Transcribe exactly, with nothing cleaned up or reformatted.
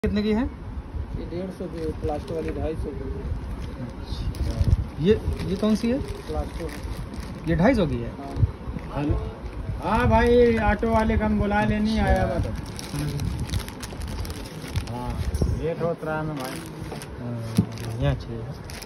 कितने की है? ये डेढ़ सौ की प्लास्टिक वाली, ढाई सौ की। ये ये कौन सी है? प्लास्टिक। ये ढाई सौ की है। हाँ हाँ भाई, ऑटो वाले का हम बुला ले, नहीं आया बा तो। हाँ लेट होता रहा है भाई। बढ़िया चीज़ है।